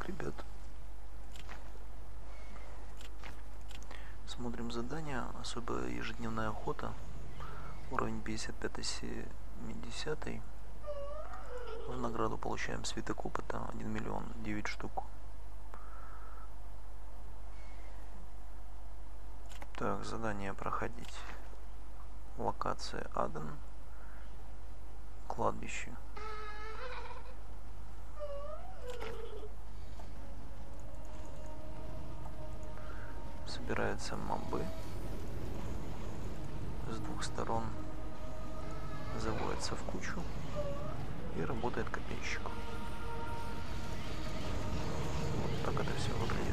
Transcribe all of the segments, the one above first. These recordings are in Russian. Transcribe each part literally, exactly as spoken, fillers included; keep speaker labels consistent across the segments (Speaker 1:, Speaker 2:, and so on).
Speaker 1: ребят. Смотрим задания, особо ежедневная охота. Уровень пятьдесят пять семьдесят. В награду получаем свиток опыта один миллион, девять штук. Так, задание проходить. Локация Аден. Кладбище. Собираются мобы. С двух сторон заводится в кучу и работает копейщик. Вот так это все выглядит.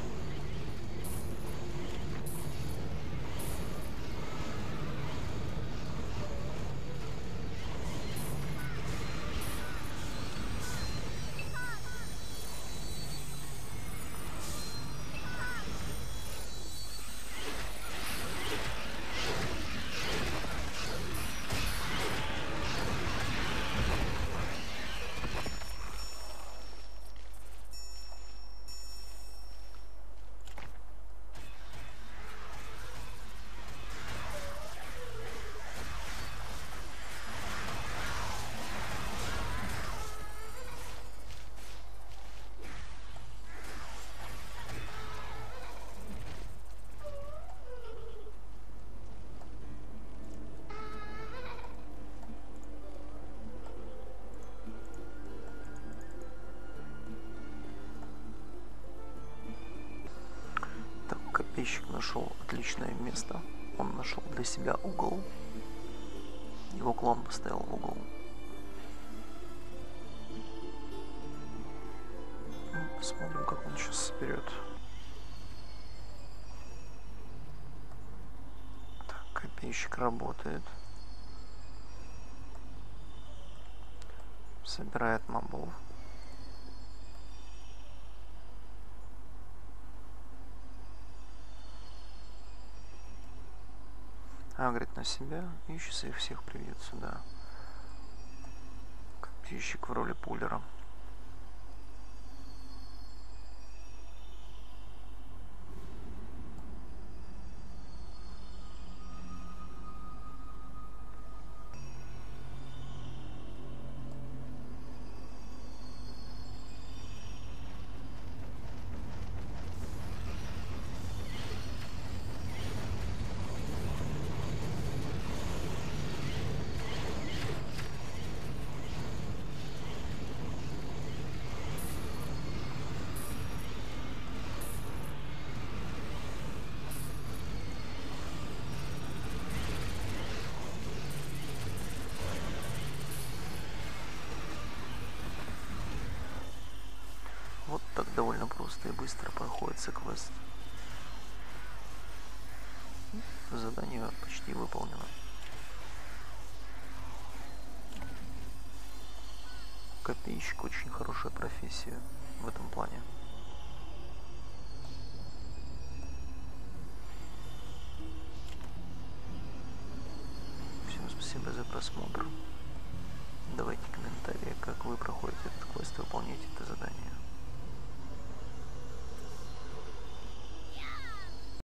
Speaker 1: Копейщик нашел отличное место. Он нашел для себя угол. Его клон поставил в угол. Посмотрим, как он сейчас соберет. Так, копейщик работает. Собирает мобов. Агрит на себя и сейчас их всех приведет сюда. Копейщик в роли пулера. Вот так довольно просто и быстро проходится квест. Задание почти выполнено. Копейщик очень хорошая профессия в этом плане. Всем спасибо за просмотр. Давайте комментарии, как вы проходите этот квест и выполняете это задание.